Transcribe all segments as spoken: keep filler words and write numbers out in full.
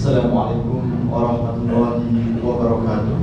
Assalamualaikum warahmatullahi wabarakatuh.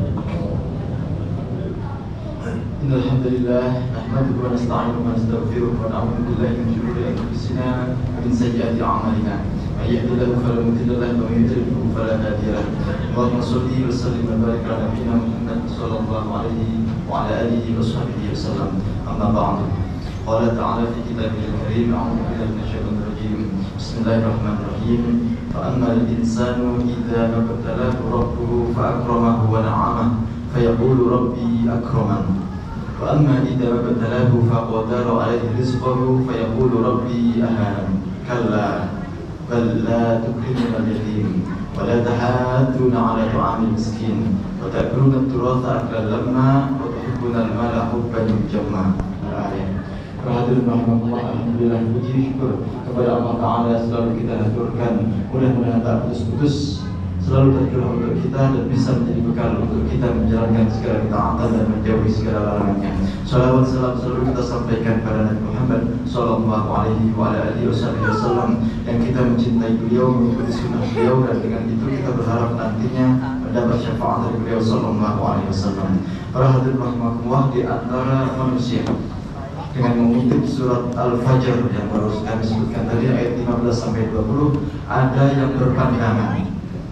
Innal hamdalillah nahmaduhu wa nasta'inuhu wa nastaghfiruh wa na'udzu billahi min shururi anfusina wa min sayyiati a'malina. May yahdihillahu fala mudilla lahu wa may yudlil fala hadiya lahu. Allahumma shalli wa sallim wa barik ala nabiyyina Muhammad sallallahu alaihi wa ala alihi wa sahbihi wasallam. Amma ba'du. Qala ta'ala fi kitabihi al-karim, a'udzu billahi minasy syaithanir rajim. Bismillahirrahmanirrahim. فأما الإنسان إذا ما ابتلاه ربه فأكرمه ونعمه فيقول ربي أكرمن وأما إذا ما ابتلاه فقدر عليه رزقه فيقول ربي أهانن كلا بل لا تكرمون اليتيم ولا تحاضون على طعام المسكين وتأكلون التراث أكلا لما وتحبون المال حبا جما. Hadirin rahmatullah, alhamdulillah, puji syukur kepada Allah Ta'ala selalu kita haturkan. Mudah-mudahan tak putus-putus selalu tercurah untuk kita dan bisa menjadi bekal untuk kita menjalankan segala ketaatan dan menjauhi segala larangannya. Salawat salam selalu kita sampaikan kepada Nabi Muhammad sallallahu alaihi wa alihi wasallam yang kita mencintai beliau, mengikuti sunnah beliau, dan dengan itu kita berharap nantinya mendapat syafaat dari beliau sallallahu alaihi wasallam. Para hadirin rahmatullah, di antara manusia dengan mengutip surat Al-Fajr yang baru kami sebutkan tadi ayat lima belas sampai dua puluh, ada yang berpandangan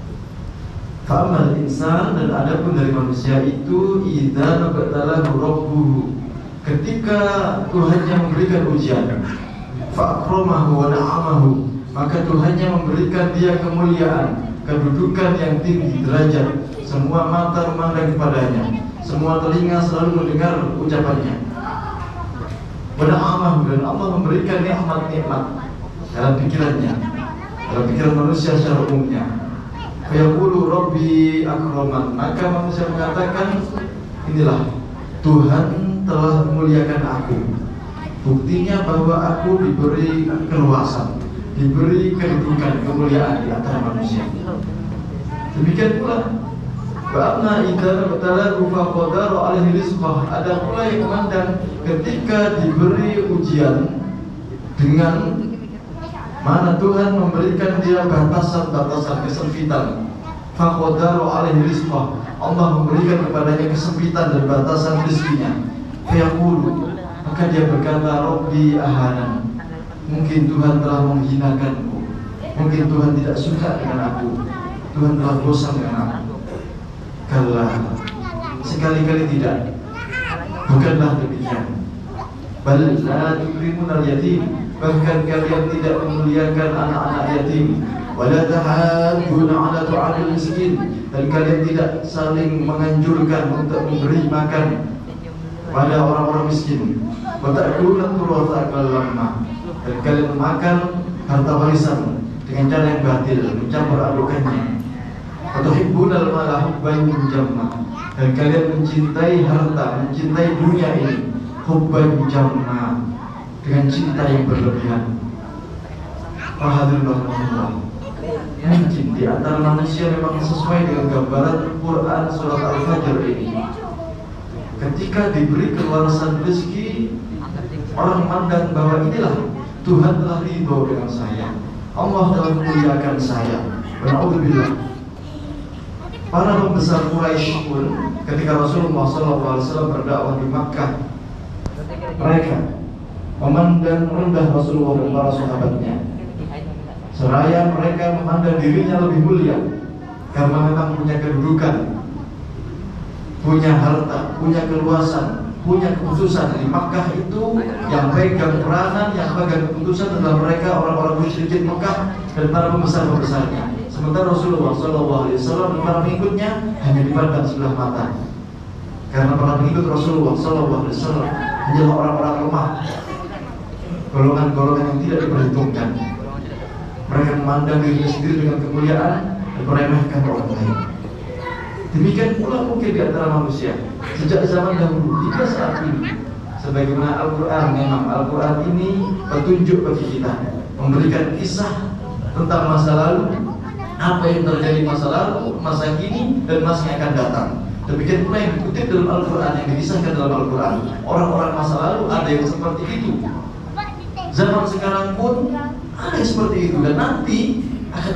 fa'amal insan, dan ada pun dari manusia itu idza nabtalahu rabbuhu, ketika Tuhannya memberikan ujian, fa'akramahu wa na'amahu, maka Tuhannya memberikan dia kemuliaan, kedudukan yang tinggi derajat, semua mata memandang kepadanya, semua telinga selalu mendengar ucapannya. Pada Allah, dan Allah memberikan nikmat-nikmat dalam pikirannya, dalam pikiran manusia secara umumnya. Fayaqulu Rabbi akraman, maka manusia mengatakan, inilah Tuhan telah memuliakan aku. Buktinya bahwa aku diberi keluasan, diberi kedudukan, kemuliaan di antara manusia. Demikian pula Ba'na idza batalahu faqadara alaihi rizqah, ada pula yang memandang ketika diberi ujian dengan mana Tuhan memberikan dia batasan-batasan kesempitan, faqadara alaihi rizqah, Allah memberikan kepadanya kesempitan dan batasan rezekinya. Fayaqulu, maka dia berkata Rabbi ahanan, mungkin Tuhan telah menghinakanku, mungkin Tuhan tidak suka dengan aku, Tuhan telah bosan dengan aku. Kala, sekali-kali tidak, bukanlah demikian. Bal la tukrimunal yatim, bahkan kalian tidak memuliakan anak-anak yatim. Wala tahadduna ala tu'amil miskin, dan kalian tidak saling menganjurkan untuk memberi makan pada orang-orang miskin. Wa ta'kuluna turatha akal lamma, dan kalian memakan harta warisan dengan cara yang batil, mencampur adukannya. Watuhibbunal mala hubban jamma, dan kalian mencintai harta, mencintai dunia ini hubban jamma, dengan cinta yang berlebihan. Hadirin rahmatullah, mungkin di antara manusia memang sesuai dengan gambaran Quran surat Al-Fajr ini. Ketika diberi keluasan rezeki, orang memandang bahwa inilah Tuhan telah ridho dengan saya, Allah telah memuliakan saya. Wala'udzubillah. Para pembesar Quraisy pun ketika Rasulullah shallallahu alaihi wasallam berdakwah di Makkah, mereka memandang rendah Rasulullah dan para sahabatnya. Seraya mereka memandang dirinya lebih mulia karena memang punya kedudukan, punya harta, punya keluasan, punya keputusan. Di Makkah itu yang pegang peranan, yang pegang keputusan adalah mereka, orang-orang musyrikin Makkah dan para pembesar-pembesarnya. Sementara Rasulullah shallallahu alaihi wasallam dan para pengikutnya hanya dipandang sebelah mata, karena para pengikut Rasulullah shallallahu alaihi wasallam hanyalah orang-orang lemah, golongan-golongan yang tidak diperhitungkan. Mereka memandang dirinya sendiri dengan kemuliaan dan meremehkan orang lain. Demikian pula mungkin di antara manusia sejak zaman dahulu hingga saat ini. Sebagaimana Al-Quran, memang Al-Quran ini petunjuk bagi kita, memberikan kisah tentang masa lalu, apa yang terjadi masa lalu, masa kini, dan masa yang akan datang. Demikian pula yang dikutip dalam Al-Quran, yang dikisahkan dalam Al-Quran. Orang-orang masa lalu ada yang seperti itu. Zaman sekarang pun ada yang seperti itu, dan nanti akan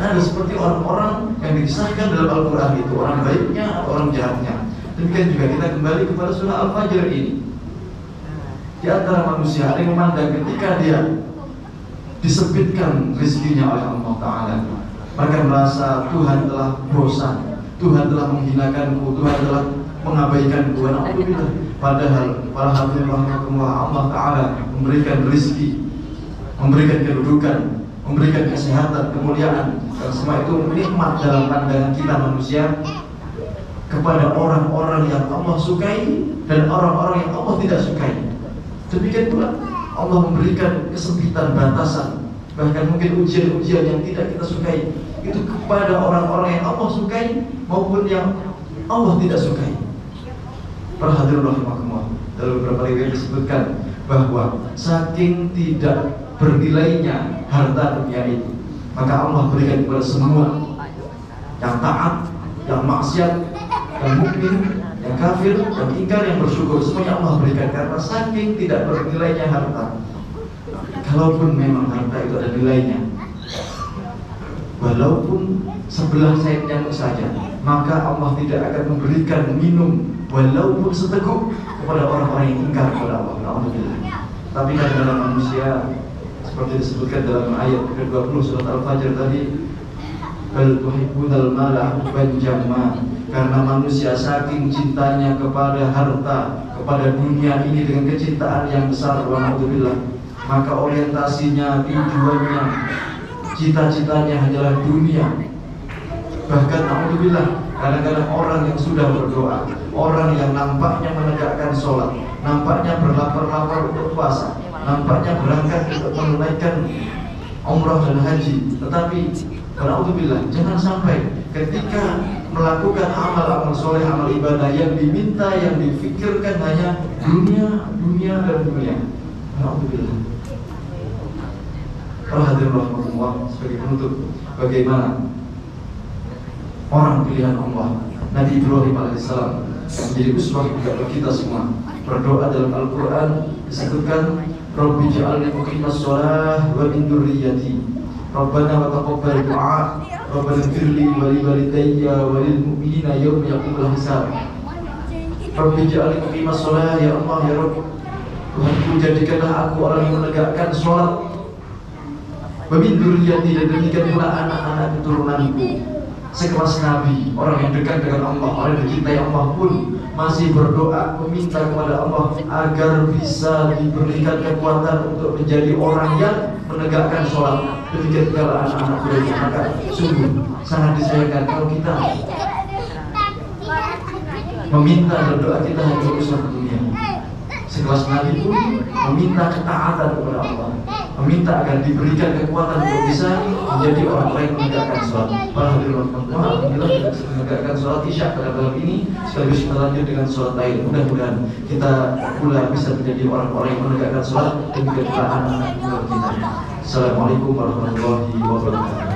ada seperti orang-orang yang dikisahkan dalam Al-Quran itu, orang baiknya atau orang jahatnya. Demikian juga kita kembali kepada surah Al-Fajr ini. Di antara manusia ada yang memandang ketika dia disempitkan rezekinya oleh Allah Ta'ala, maka merasa Tuhan telah bosan, Tuhan telah menghinakanku, Tuhan telah mengabaikanku. Alhamdulillah. Padahal para hadirin rahimakumullah, Allah Ta'ala memberikan rezeki, memberikan kedudukan, memberikan kesehatan, kemuliaan, dan semua itu nikmat dalam pandangan kita manusia kepada orang-orang yang Allah sukai dan orang-orang yang Allah tidak sukai. Demikian pula Allah memberikan kesempitan batasan, bahkan mungkin ujian-ujian yang tidak kita sukai itu kepada orang-orang yang Allah sukai maupun yang Allah tidak sukai. Para hadirin rahimakumullah, dalam beberapa riwayat disebutkan bahwa saking tidak bernilainya harta dunia itu, maka Allah berikan kepada semua yang taat, yang maksiat, yang mukmin, yang kafir, yang ingkar, yang bersyukur, semuanya Allah berikan karena saking tidak bernilainya harta. Kalaupun memang harta itu ada nilainya, walaupun sebelah sayap nyamuk saja, maka Allah tidak akan memberikan minum walaupun seteguk kepada orang-orang yang ingkar kepada Allah. Alhamdulillah. Tapi kadang-kadang manusia seperti disebutkan dalam ayat ke dua puluh surat Al-Fajr tadi, bal tuhibbunal mala hubban jamma, karena manusia saking cintanya kepada harta, kepada dunia ini dengan kecintaan yang besar, walhamdulillah, maka orientasinya, tujuannya, cita-citanya hanyalah dunia. Bahkan alhamdulillah, kadang-kadang orang yang sudah berdoa, orang yang nampaknya menegakkan sholat, nampaknya berlapar-lapar untuk puasa, nampaknya berangkat untuk menunaikan umrah dan haji, tetapi alhamdulillah, jangan sampai ketika melakukan amal-amal soleh, amal ibadah yang diminta, yang difikirkan hanya dunia, dunia dan dunia. Alhamdulillah. Para hadirin rahmatullah, sebagai penutup, bagaimana orang pilihan Allah Nabi Ibrahim alaihissalam yang menjadi uswah juga bagi kita semua, berdoa dalam Al-Quran disebutkan, Rabbi ja'alni muqimas shalah wa min dzurriyyati Rabbana wa taqabbal du'a Rabbana ighfirli wa li walidayya wa lil mu'minina yawma yaqumul hisab. Rabbi ja'alni muqimas shalah, ya Allah ya Rabb, Tuhanku jadikanlah aku orang yang menegakkan sholat, wa min dzurriyyati, dan demikian pula anak-anak keturunanku. Sekelas Nabi, orang yang dekat dengan Allah, orang yang dicintai Allah pun masih berdoa meminta kepada Allah agar bisa diberikan kekuatan untuk menjadi orang yang menegakkan sholat. Demikian pula anak-anak mereka. Maka sungguh sangat disayangkan kalau kita meminta berdoa kita hanya urusan dunia. Sekelas Nabi pun meminta ketaatan kepada Allah, meminta agar diberikan kekuatan untuk bisa menjadi orang-orang yang menegakkan sholat. Para hadirin rahmatullah, alhamdulillah kita bisa menegakkan sholat isya pada malam ini, sekaligus kita lanjut dengan sholat lain. Mudah-mudahan kita pula bisa menjadi orang-orang yang menegakkan sholat dan juga anak-anak kita. Assalamualaikum warahmatullahi wabarakatuh.